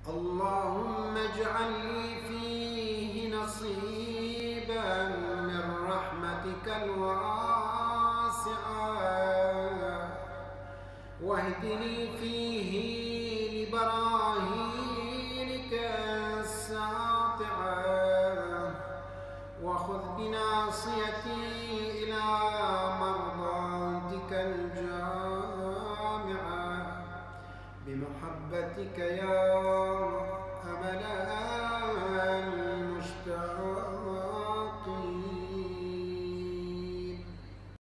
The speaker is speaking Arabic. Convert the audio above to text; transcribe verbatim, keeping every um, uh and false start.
اللهم اجعل لي فيه نصيبا من رحمتك الواسعة، واهدني فيه لبراهينك الساطعة، وخذ بناصيتي إلى مرضاتك الجامعة بمحبتك يا أمل المشتاق.